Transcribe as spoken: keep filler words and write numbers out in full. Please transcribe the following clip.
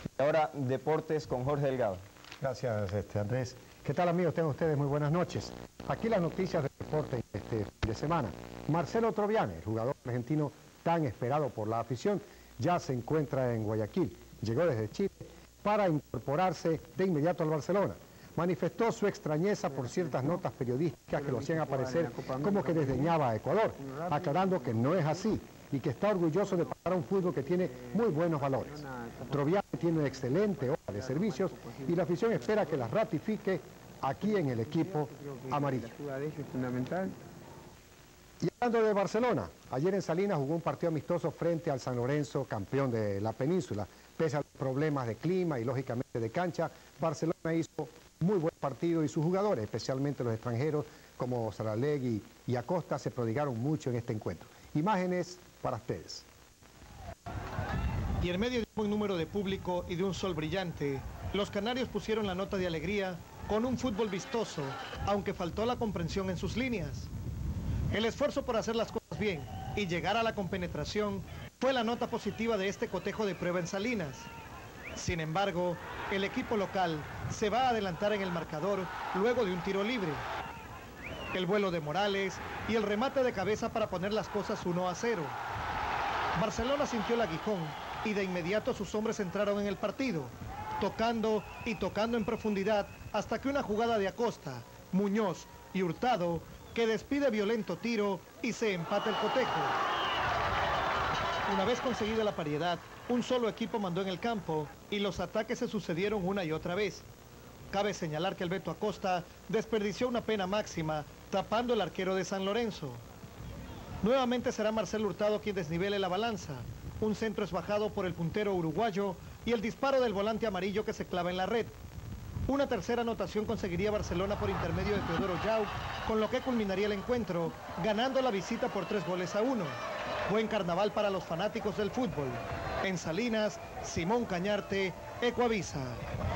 Ahora, deportes con Jorge Delgado. Gracias, este, Andrés. ¿Qué tal, amigos? Tengan ustedes muy buenas noches. Aquí las noticias de deporte este fin de semana. Marcelo Troviani, el jugador argentino tan esperado por la afición, ya se encuentra en Guayaquil. Llegó desde Chile para incorporarse de inmediato al Barcelona. Manifestó su extrañeza por ciertas notas periodísticas que lo hacían aparecer como que desdeñaba a Ecuador, aclarando que no es así y que está orgulloso de pasar a un fútbol que tiene muy buenos valores. Troviani tiene una excelente hoja de servicios y la afición espera que las ratifique aquí en el equipo amarillo. Y hablando de Barcelona, ayer en Salinas jugó un partido amistoso frente al San Lorenzo, campeón de la península. Pese a los problemas de clima y lógicamente de cancha, Barcelona hizo muy buen partido y sus jugadores, especialmente los extranjeros como Saralegui y Acosta, se prodigaron mucho en este encuentro. Imágenes para ustedes. Y en medio de un buen número de público y de un sol brillante, los canarios pusieron la nota de alegría con un fútbol vistoso, aunque faltó la comprensión en sus líneas. El esfuerzo por hacer las cosas bien y llegar a la compenetración fue la nota positiva de este cotejo de prueba en Salinas. Sin embargo, el equipo local se va a adelantar en el marcador luego de un tiro libre. El vuelo de Morales y el remate de cabeza para poner las cosas uno a cero. Barcelona sintió el aguijón y de inmediato sus hombres entraron en el partido, tocando y tocando en profundidad hasta que una jugada de Acosta, Muñoz y Hurtado que despide violento tiro y se empata el cotejo. Una vez conseguida la paridad, un solo equipo mandó en el campo y los ataques se sucedieron una y otra vez. Cabe señalar que el Beto Acosta desperdició una pena máxima tapando el arquero de San Lorenzo. Nuevamente será Marcelo Hurtado quien desnivele la balanza. Un centro es bajado por el puntero uruguayo y el disparo del volante amarillo que se clava en la red. Una tercera anotación conseguiría Barcelona por intermedio de Teodoro Yao, con lo que culminaría el encuentro, ganando la visita por tres goles a uno. Buen carnaval para los fanáticos del fútbol. En Salinas, Simón Cañarte, Ecuavisa.